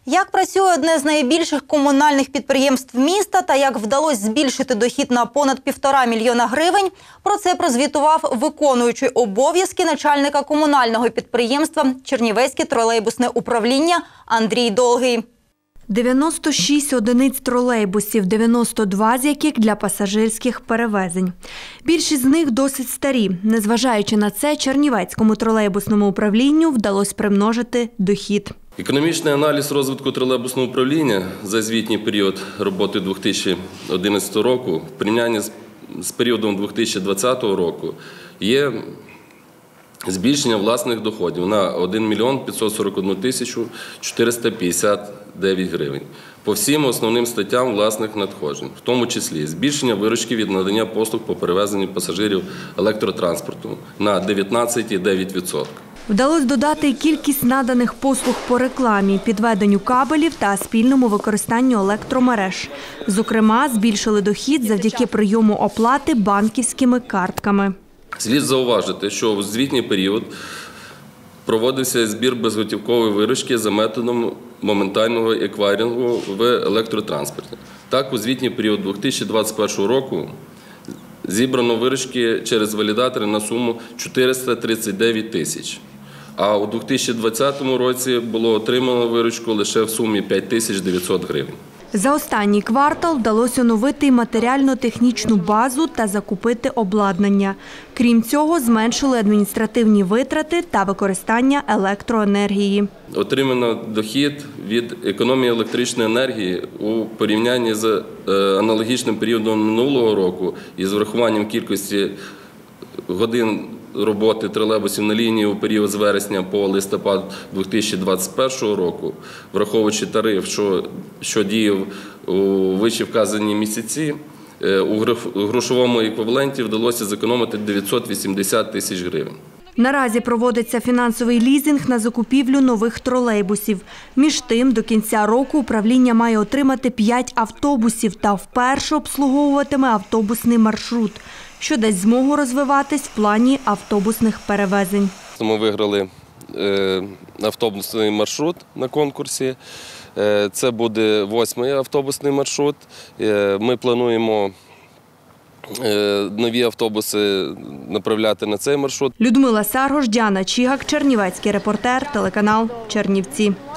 Як працює одне з найбільших комунальних підприємств міста та як вдалося збільшити дохід на понад 1,5 мільйона гривень, про це прозвітував виконуючий обов'язки начальника комунального підприємства «Чернівецьке тролейбусне управління» Андрій Долгий. 96 одиниць тролейбусів, 92 з яких для пасажирських перевезень. Більшість з них досить старі. Незважаючи на це, Чернівецькому тролейбусному управлінню вдалося примножити дохід. Економічний аналіз розвитку тролейбусного управління за звітній період роботи 2011 року в порівнянні з періодом 2020 року є збільшення власних доходів на 1 мільйон 541 тисячу 459 гривень по всім основним статтям власних надходжень, в тому числі збільшення виручки від надання послуг по перевезенню пасажирів електротранспорту на 19,9%. Вдалося додати і кількість наданих послуг по рекламі, підведенню кабелів та спільному використанню електромереж. Зокрема, збільшили дохід завдяки прийому оплати банківськими картками. Слід зауважити, що у звітній період проводився збір безготівкової виручки за методом моментального еквайрингу в електротранспорті. Так, у звітній період 2021 року зібрано виручки через валідатори на суму 439 тисяч. А у 2020 році було отримано виручку лише в сумі 5900 гривень. За останній квартал вдалося оновити й матеріально-технічну базу та закупити обладнання. Крім цього, зменшили адміністративні витрати та використання електроенергії. Отримано дохід від економії електричної енергії у порівнянні з аналогічним періодом минулого року із врахуванням кількості годин роботи тролейбусів на лінії у період з вересня по листопад 2021 року, враховуючи тариф, що діяв у вище вказані місяці, у грошовому еквіваленті вдалося зекономити 980 тисяч гривень. Наразі проводиться фінансовий лізинг на закупівлю нових тролейбусів. Між тим, до кінця року управління має отримати 5 автобусів та вперше обслуговуватиме автобусний маршрут, що дасть змогу розвиватись в плані автобусних перевезень. Ми виграли автобусний маршрут на конкурсі. Це буде 8-й автобусний маршрут. Ми плануємо нові автобуси направляти на цей маршрут. Людмила Саргош, Діана Чігак, Чернівецький репортер, телеканал «Чернівці».